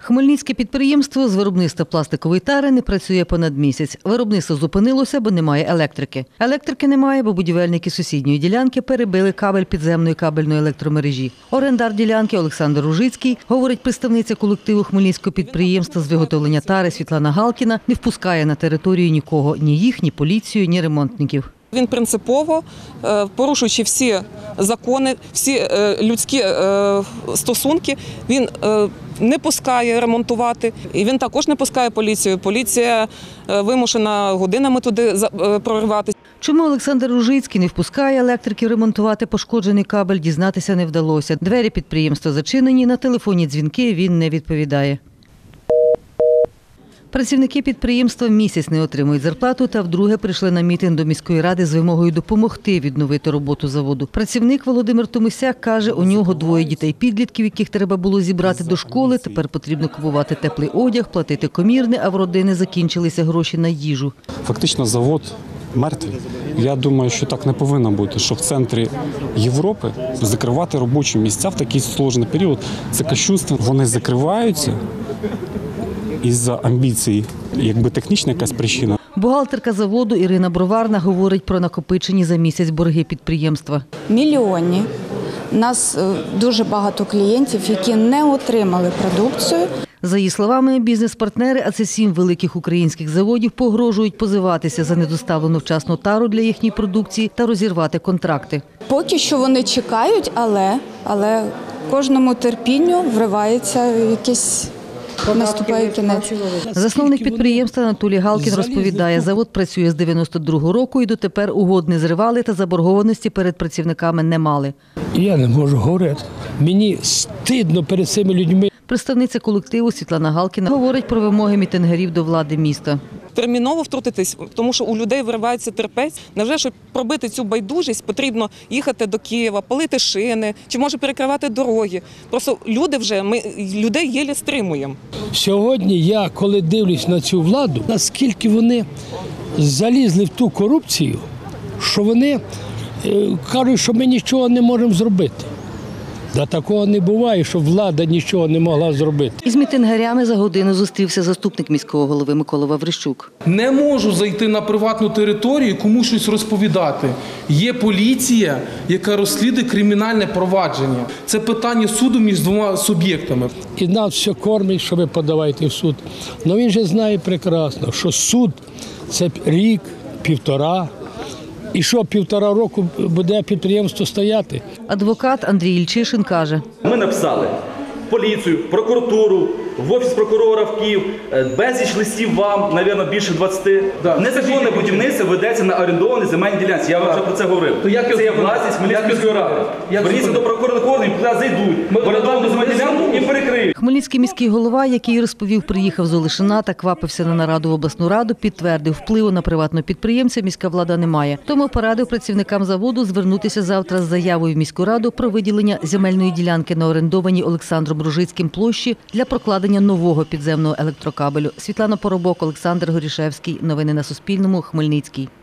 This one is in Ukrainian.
Хмельницьке підприємство з виробництва пластикової тари не працює понад місяць. Виробництво зупинилося, бо немає електрики. Електрики немає, бо будівельники сусідньої ділянки перебили кабель підземної кабельної електромережі. Орендар ділянки Олександр Ружицький, говорить представниця колективу Хмельницького підприємства з виготовлення тари Світлана Галкіна, не впускає на територію нікого – ні їх, ні поліцію, ні ремонтників. Він принципово, порушуючи всі закони, всі людські стосунки, він не пускає ремонтувати. І він також не пускає поліцію. Поліція вимушена годинами туди прориватися. Чому Олександр Ружицький не впускає електриків ремонтувати пошкоджений кабель, дізнатися не вдалося. Двері підприємства зачинені, на телефонні дзвінки він не відповідає. Працівники підприємства місяць не отримують зарплату та вдруге прийшли на мітинг до міської ради з вимогою допомогти відновити роботу заводу. Працівник Володимир Томисяк каже, у нього 2 дітей-підлітків, яких треба було зібрати до школи. Тепер потрібно купувати теплий одяг, платити комірне, а в родини закінчилися гроші на їжу. Фактично завод мертвий. Я думаю, що так не повинно бути, що в центрі Європи закривати робочі місця в такий складний період – це кощунство. Вони закриваються із-за амбіцій, якби технічна якась причина. Бухгалтерка заводу Ірина Броварна говорить про накопичені за місяць борги підприємства. Мільйонні. У нас дуже багато клієнтів, які не отримали продукцію. За її словами, бізнес-партнери, а це 7 великих українських заводів, погрожують позиватися за недоставлену вчасну тару для їхньої продукції та розірвати контракти. Поки що вони чекають, але кожному терпінню вривається якийсь... Наступає кінець. Засновник підприємства Анатолій Галкін розповідає, завод працює з 92-го року і дотепер угод не зривали та заборгованості перед працівниками не мали. Я не можу говорити. Мені стидно перед цими людьми. Представниця колективу Світлана Галкіна говорить про вимоги мітингарів до влади міста. Терміново втрутитись, тому що у людей виривається терпець. Невже, щоб пробити цю байдужість, потрібно їхати до Києва, палити шини, чи може перекривати дороги. Просто ми людей єлі стримуємо. Сьогодні я, коли дивлюсь на цю владу, наскільки вони залізли в ту корупцію, що вони кажуть, що ми нічого не можемо зробити. Да такого не буває, що влада нічого не могла зробити. Із мітингарями за годину зустрівся заступник міського голови Микола Ваврищук. Не можу зайти на приватну територію і комусь щось розповідати. Є поліція, яка розслідує кримінальне провадження. Це питання суду між 2 суб'єктами. І нас все кормить, що ви подавайте в суд. Але він же знає прекрасно, що суд – це рік, 1,5. І що, 1,5 року буде підприємство стояти? Адвокат Андрій Ільчишин каже. Ми написали в поліцію, в прокуратуру, в офіс прокурора в Київ, безліч листів вам, мабуть, більше 20. Незаконне будівництво ведеться на орендованій земельній ділянці. Я вам вже про це говорив. Це є власність Хмельницької міської ради. Зверніться до прокурорних органів, туди зайдуть, в орендовану земельну ділянку і перекриють. Хмельницький міський голова, який розповів, приїхав з Олешина та квапився на нараду в обласну раду, підтвердив, впливу на приватного підприємця міська влада не має. Тому порадив працівникам заводу звернутися завтра з заявою в міську раду про виділення земельної ділянки на орендованій Олександром Ружицьким площі для прокладення нового підземного електрокабелю. Світлана Поробок, Олександр Горішевський. Новини на Суспільному. Хмельницький.